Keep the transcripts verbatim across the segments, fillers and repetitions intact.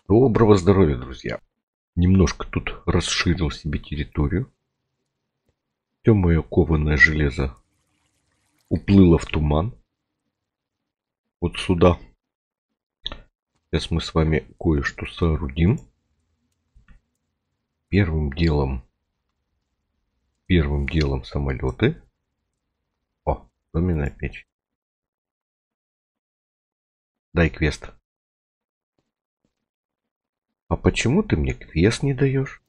Доброго здоровья, друзья! Немножко тут расширил себе территорию. Все мое кованое железо уплыло в туман. Вот сюда. Сейчас мы с вами кое-что соорудим. Первым делом, первым делом самолеты. О, доменная печь. Дай квест. А почему ты мне квест не даешь?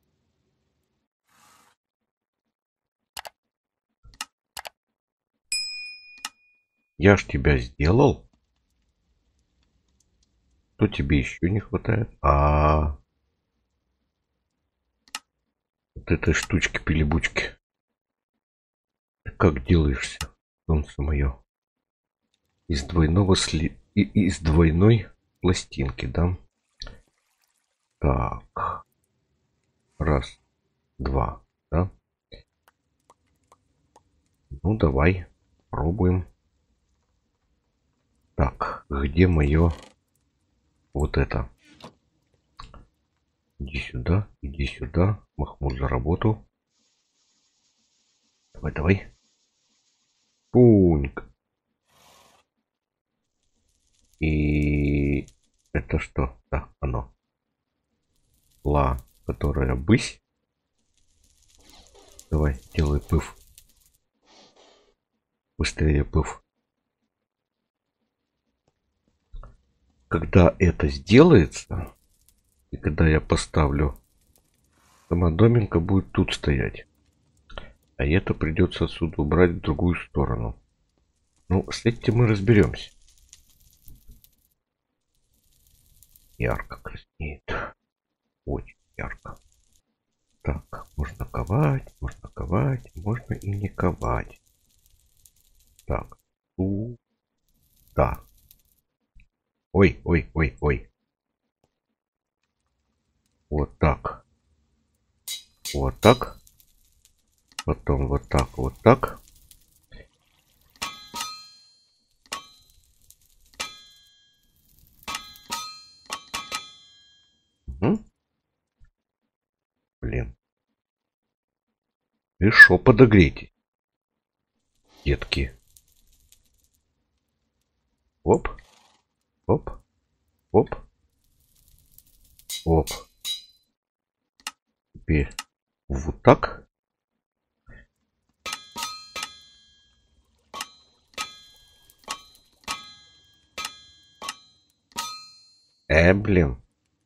Я ж тебя сделал. Что тебе еще не хватает? А, -а, -а. Вот этой штучки-пилибучки. Ты как делаешься, солнце мое? Из двойного сли... И из двойной пластинки, да? Так. Раз, два, да? Ну, давай, пробуем. Так, где мое вот это? Иди сюда, иди сюда. Махмуд за работу. Давай, давай. Пуньк. И это что? Да, оно. Ла, которая бысь. Давай, делай пыв. Быстрее пыв. Когда это сделается, и когда я поставлю, сама доминка будет тут стоять. А это придется отсюда убрать в другую сторону. Ну, с этим мы разберемся. Ярко краснеет. Очень ярко. Так, можно ковать, можно ковать, можно и не ковать. Так, ту, да. Ой, ой, ой, ой. Вот так. Вот так. Потом вот так, вот так. Угу. Блин. И шо подогреть, детки? Оп. Оп. Оп. Оп. Теперь вот так. Э, блин.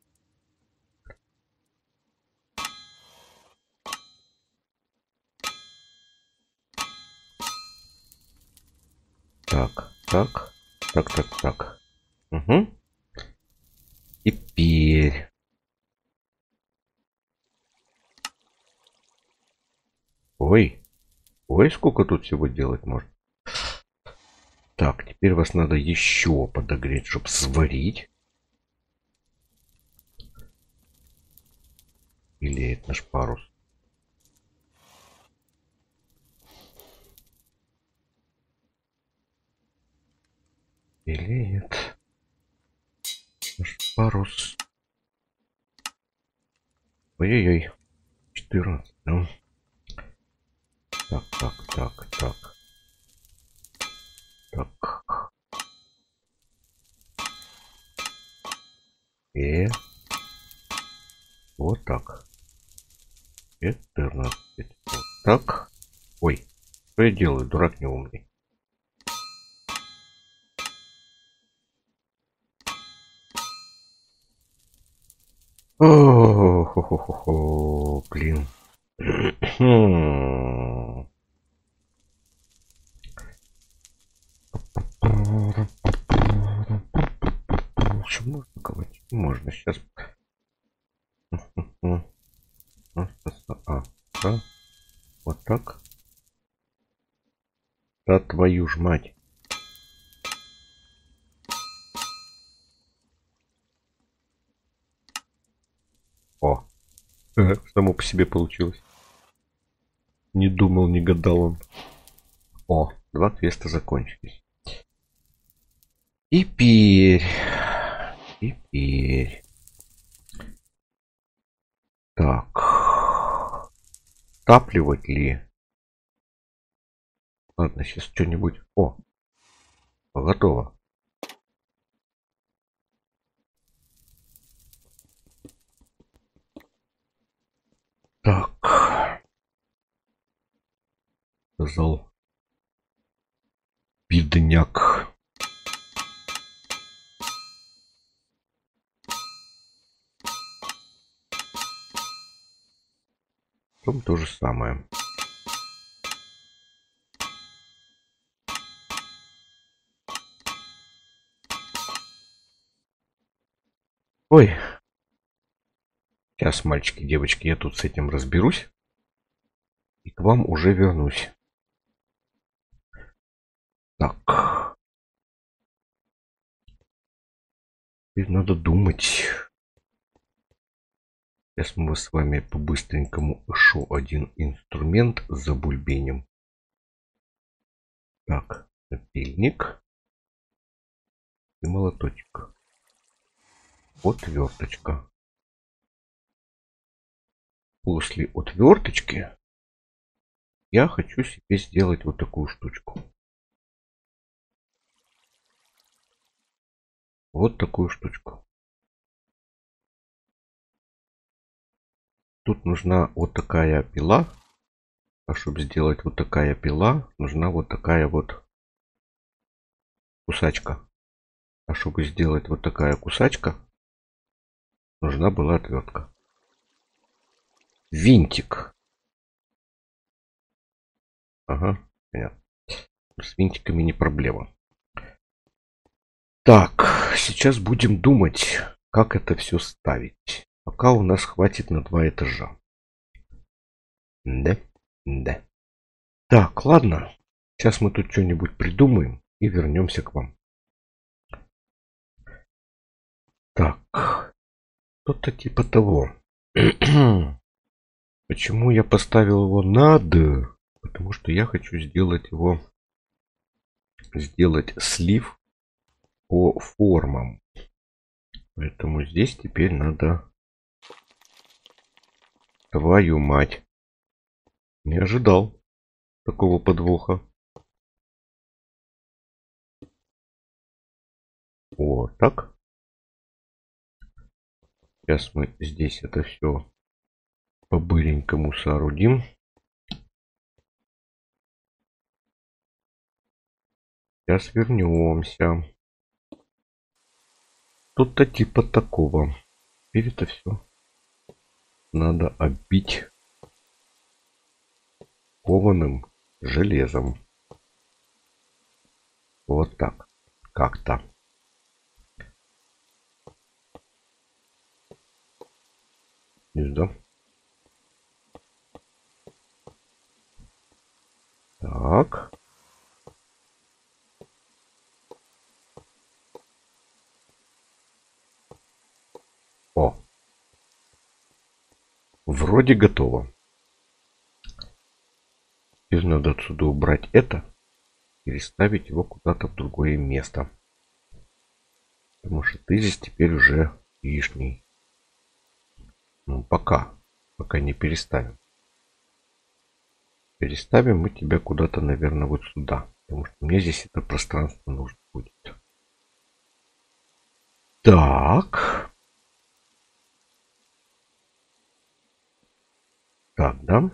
Так, так, так, так, так. Угу. Теперь. Ой. Ой, сколько тут всего делать можно. Так, теперь вас надо еще подогреть, чтобы сварить. Белеет наш парус. Белеет наш парус. Ой-ой-ой. четырнадцать, да? Так, так, так, так. Так. И вот так. четырнадцать. Вот так. Ой, что я делаю, дурак неумный. О-хо-хо-хо, блин. Что можно ковать? Можно сейчас. А, да. Вот так. Да твою ж мать. О, само по себе получилось. Не думал, не гадал он. О, два квеста закончились. Теперь, теперь Так. Тапливать ли? Ладно, сейчас что-нибудь. О, готово. Так. Сказал. Бедняк. Потом то же самое. Ой. Сейчас, мальчики, девочки, я тут с этим разберусь. И к вам уже вернусь. Так. Теперь надо думать. Сейчас мы с вами по-быстренькому еще один инструмент забульбеним. Так, напильник и молоточек. Отверточка. После отверточки я хочу себе сделать вот такую штучку. Вот такую штучку. Тут нужна вот такая пила. А чтобы сделать вот такая пила, нужна вот такая вот кусачка. А чтобы сделать вот такая кусачка, нужна была отвертка. Винтик. Ага, понятно. С винтиками не проблема. Так, сейчас будем думать, как это все ставить. Пока у нас хватит на два этажа. Да, да. Так, ладно. Сейчас мы тут что-нибудь придумаем и вернемся к вам. Так, что-то типа того. Почему я поставил его над? Потому что я хочу сделать его, сделать слив по формам. Поэтому здесь теперь надо... Твою мать. Не ожидал такого подвоха. Вот так. Сейчас мы здесь это все по-быренькому соорудим. Сейчас вернемся. Тут-то типа такого. Теперь это все надо оббить кованым железом. Вот так. Как-то. Да. Так. О. Вроде готово. Теперь надо отсюда убрать это. Переставить его куда-то в другое место. Потому что ты здесь теперь уже лишний. Ну, пока. Пока не переставим. Переставим мы тебя куда-то, наверное, вот сюда. Потому что мне здесь это пространство нужно будет. Так. Так, да.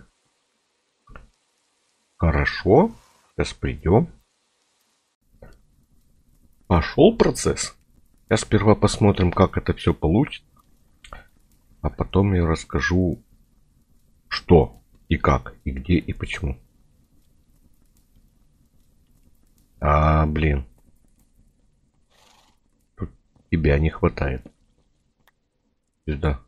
Хорошо. Сейчас придем. Пошел процесс. Сейчас сперва посмотрим, как это все получится. А потом я расскажу, что и как, и где, и почему. А, блин. Тут тебя не хватает. Сюда.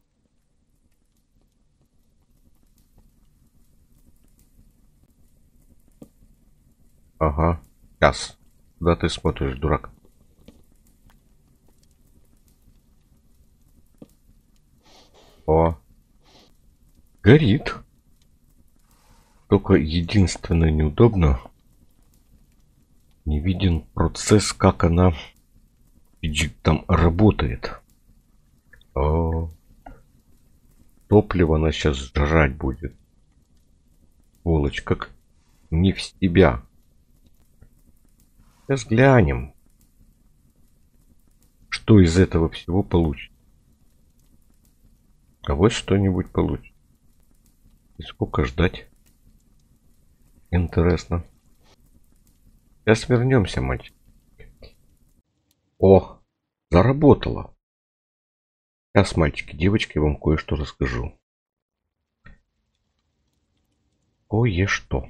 Ага. Сейчас. Куда ты смотришь, дурак? О. Горит. Только единственное неудобно. Не виден процесс, как она там работает. О. топливо она сейчас жрать будет. Сволочь, как не в себя. Сейчас глянем, что из этого всего получится. А вот что-нибудь получится. И сколько ждать? Интересно. Сейчас вернемся, мальчик. О, заработало. Сейчас, мальчики, девочки, я вам кое-что расскажу. Кое-что.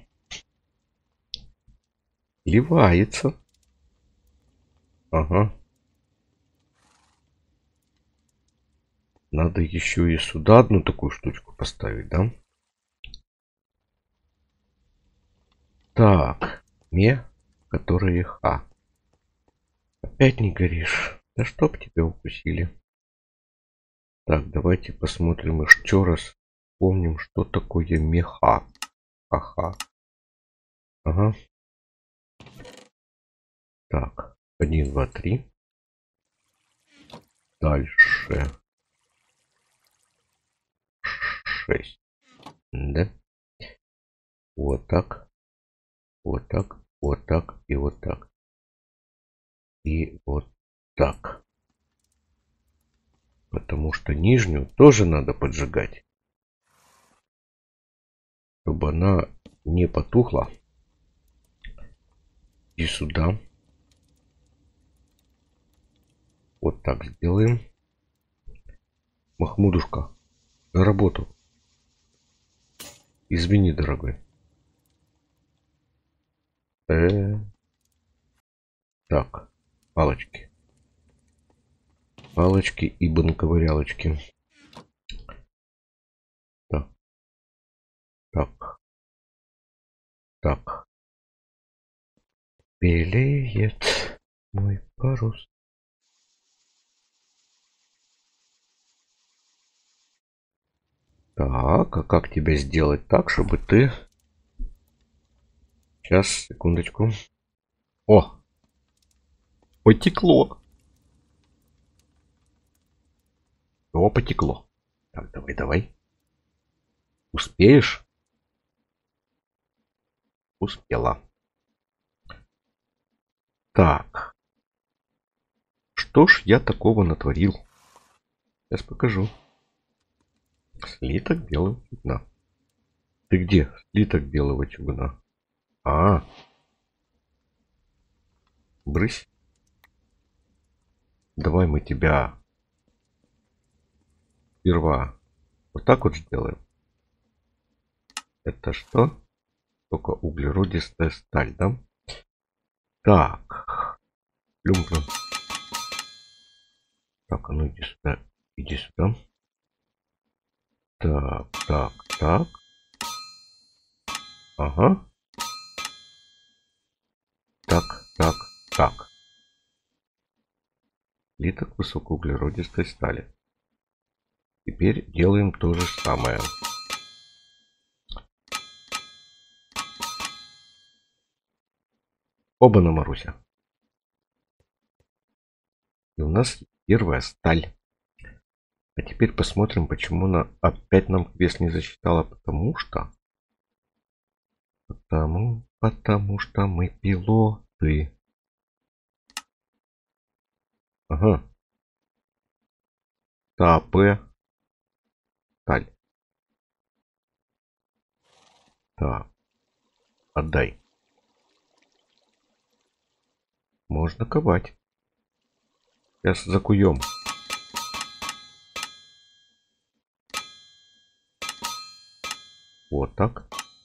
Ливается. Ага. Надо еще и сюда одну такую штучку поставить, да? Так. Ме, которые ха. Опять не горишь. Да чтоб тебя укусили. Так, давайте посмотрим еще раз. Помним, что такое меха. Ага. Ага. Так. Один, два, три. Дальше. Шесть. Да? Вот так. Вот так. Вот так. И вот так. И вот так. Потому что нижнюю тоже надо поджигать. Чтобы она не потухла. И сюда. Вот так сделаем. Махмудушка, за работу. Извини, дорогой. Э-э. Так, палочки. Палочки и банковырялочки. Так. Так. Так. Белеет мой парус. Так, а как тебя сделать так, чтобы ты... Сейчас, секундочку. О! Потекло. О, потекло. Так, давай, давай. Успеешь? Успела. Так. Что ж я такого натворил? Сейчас покажу. Слиток белого чугуна. Ты где? Слиток белого чугуна. А. Брысь. Давай мы тебя сперва вот так вот сделаем. Это что? Только углеродистая сталь, да? Так. Люмплю. Так, а ну иди сюда. Иди сюда. Так, так, так. Ага. Так, так, так. Слиток высокоуглеродистой стали. Теперь делаем то же самое. Оба-на, Маруся. И у нас первая сталь. А теперь посмотрим, почему она опять нам квест не засчитала. Потому что... Потому... Потому что мы пилоты. Ага. ТАП. Сталь. Так. Отдай. Можно ковать. Сейчас закуем. Вот так.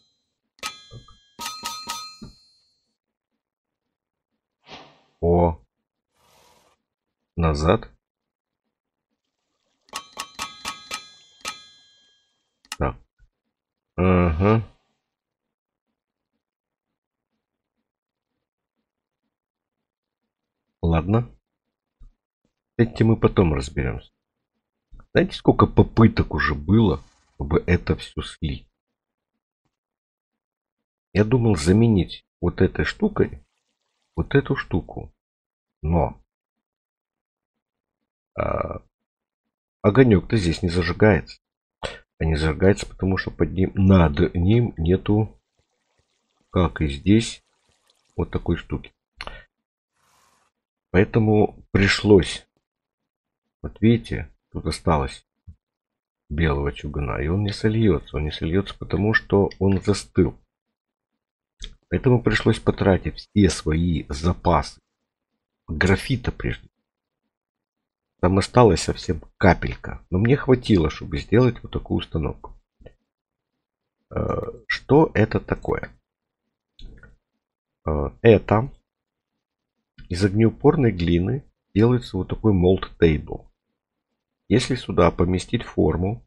О. Назад. Так. Ага. Ладно. Этим мы потом разберемся. Знаете, сколько попыток уже было, чтобы это все слить? Я думал заменить вот этой штукой вот эту штуку. Но а, огонек-то здесь не зажигается. а не зажигается, потому что под ним, над ним нету, как и здесь, вот такой штуки. Поэтому пришлось, вот видите, тут осталось белого чугуна, и он не сольется. Он не сольется, потому что он застыл. Поэтому пришлось потратить все свои запасы графита прежде. Там осталось совсем капелька. Но мне хватило, чтобы сделать вот такую установку. Что это такое? Это из огнеупорной глины делается вот такой mold table. Если сюда поместить форму,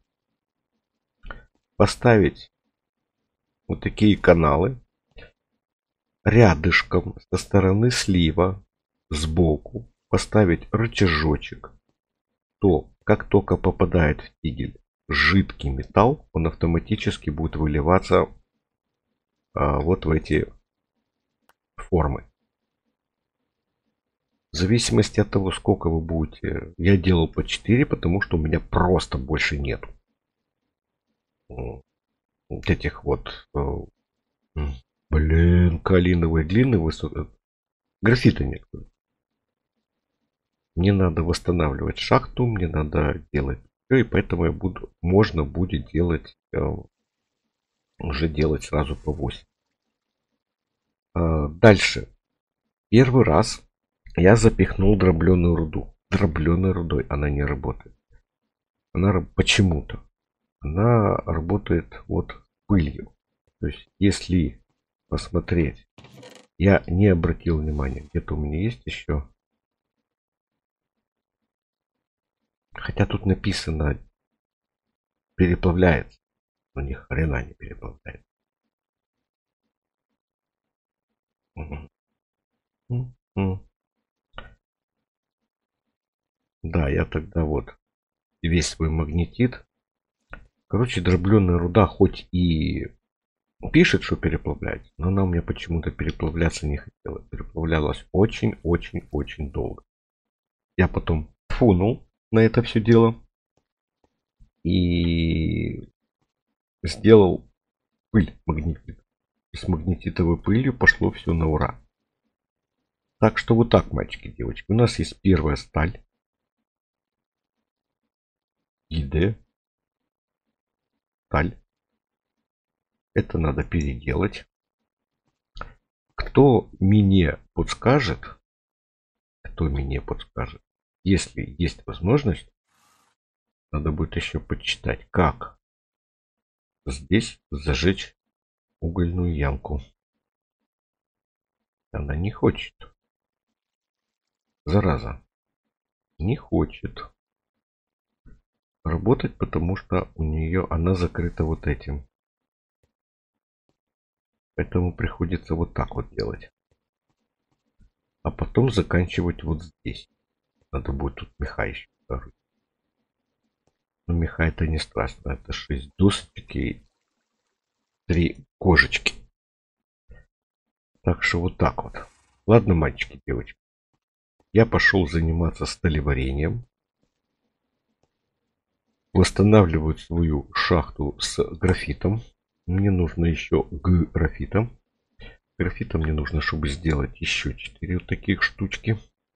поставить вот такие каналы рядышком со стороны слива, сбоку, поставить рычажочек, то как только попадает в тигель жидкий металл, он автоматически будет выливаться а, вот в эти формы. В зависимости от того, сколько вы будете, я делал по четыре, потому что у меня просто больше нет этих вот, блин, калиновой глины высоты. Графита нет. Мне надо восстанавливать шахту, мне надо делать все, и поэтому я буду, можно будет делать, уже делать сразу по восемь. Дальше. Первый раз я запихнул дробленую руду. Дробленой рудой она не работает. Она почему-то. Она работает вот пылью. То есть, если посмотреть, я не обратил внимания, где-то у меня есть еще. Хотя тут написано переплавляется. Но ни хрена не переплавляется. Да, я тогда вот весь свой магнетит. Короче, дробленая руда хоть и пишет, что переплавляется, но она у меня почему-то переплавляться не хотела. Переплавлялась очень-очень-очень долго. Я потом фунул на это все дело и сделал пыль магнетит. С магнетитовой пылью пошло все на ура. Так что вот так, мальчики и девочки. У нас есть первая сталь. ИД. Сталь. Это надо переделать. Кто мне подскажет, кто мне подскажет, если есть возможность, надо будет еще почитать, как здесь зажечь угольную ямку. Она не хочет. Зараза. Не хочет работать, потому что у нее она закрыта вот этим. Поэтому приходится вот так вот делать. А потом заканчивать вот здесь. Надо будет тут меха еще. Но меха это не страшно. Это шесть досочек и три кожечки. Так что вот так вот. Ладно, мальчики, девочки. Я пошел заниматься сталеварением. Восстанавливаю свою шахту с графитом. Мне нужно еще графита. Графита мне нужно, чтобы сделать еще четыре вот таких штучки.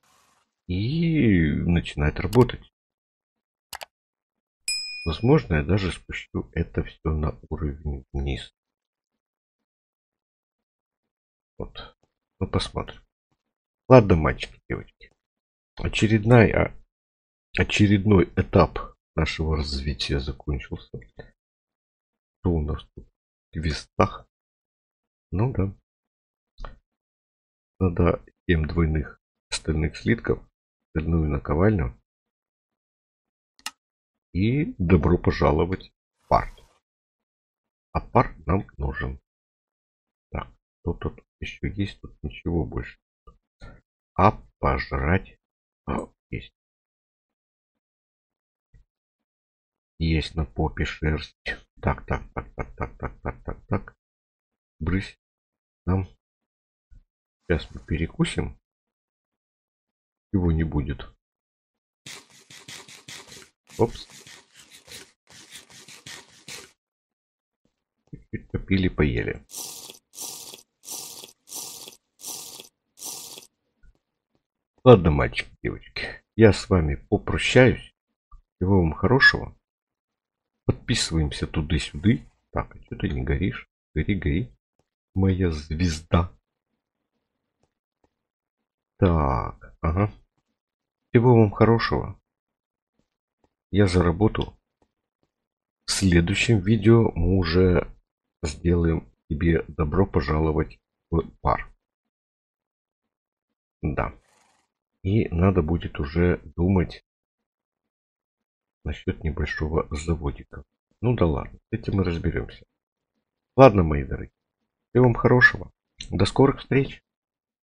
И начинать работать. Возможно, я даже спущу это все на уровень вниз. Вот. Ну, посмотрим. Ладно, мальчики, девочки. Очередная, очередной этап нашего развития закончился. Что у нас тут? В квестах. Ну да. Надо семь двойных стальных слитков, стальную наковальню. И добро пожаловать в пар. А пар нам нужен. Так, что тут еще есть? Тут ничего больше. А пожрать а, есть. Есть на попе шерсть. Так, так, так, так, так, так, так, так, так. Брысь. Нам. Сейчас мы перекусим. Его не будет. Опс. попили, поели. Ладно, мальчики, девочки, я с вами попрощаюсь. Всего вам хорошего. Подписываемся туда-сюда. Так, а что ты не горишь? Гори, гори. Моя звезда. Так, ага. Всего вам хорошего. Я за работу. В следующем видео мы уже сделаем тебе добро пожаловать в пар. Да. И надо будет уже думать насчет небольшого заводика. Ну да ладно, с этим мы разберемся. Ладно, мои дорогие. Всего вам хорошего. До скорых встреч.